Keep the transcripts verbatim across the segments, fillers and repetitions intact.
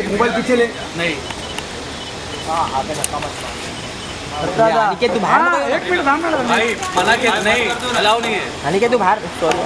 Mobile पीछे ले। नहीं हाँ आगे धक्का मत मार। अनिकेत तू बाहर मत एक मिनट सामने भाई मना के नहीं अलाउ नहीं है। अनिकेत तू बाहर सॉरी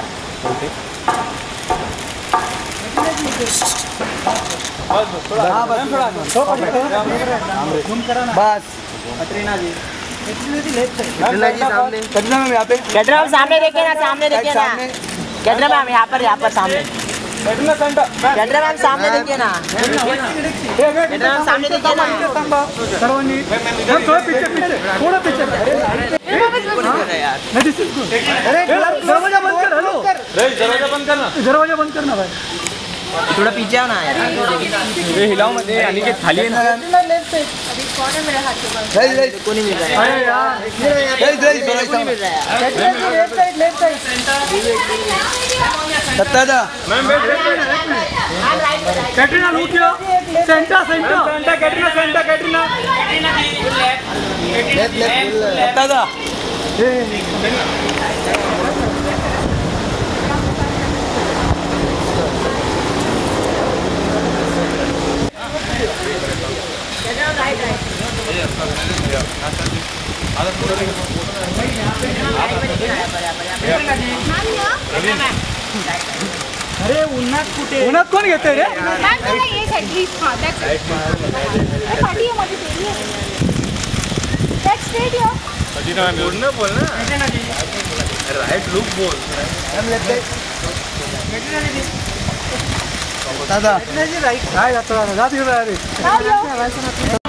बस थोड़ा हाँ बस थोड़ा जूम करा ना बस। कटरीना जी कटरीना जी सामने कटरीना मैम यहाँ पे कैटरा मैम सामने देखिए ना सामने देखिए ना कैटरा मैम यहाँ पर यहाँ पर सामने कटरीना सेंटर कैटरा मैम सामने देखिए ना कैटरा मैम सामने देखिए ना सर्वांनी थोड़ा पीछे पीछे थोड़ा पीछे अरे दरवाजा बंद कर हेलो दरवाजा बंद करना दरवाजा बंद करना भाई थोड़ा पीछे आओ ना यार ये हिलाओ मत ये अनिकेत खाली है ना लेफ्ट साइड अभी कौन है मेरे हाथ के पास को नहीं मिल रहा है अरे यार को नहीं मिल रहा है लेफ्ट साइड लेफ्ट साइड सत्ता दा मैम वेट कैटरीना लुक यो centre centre centre Katrina centre Katrina left left सत्ता दा अरे उन्हात कुठे उन्हात कोण घेते रे मॅम मला ये साइड प्लीज हां दैट्स राइट पार्टी है माझी तेरी है दैट्स स्ट्रेट यो कटरीना बोल ना बोल ना राइट लुक बोल हम लेते दादा कटरीना जी राइट काय जातो दादा जात रे हां यो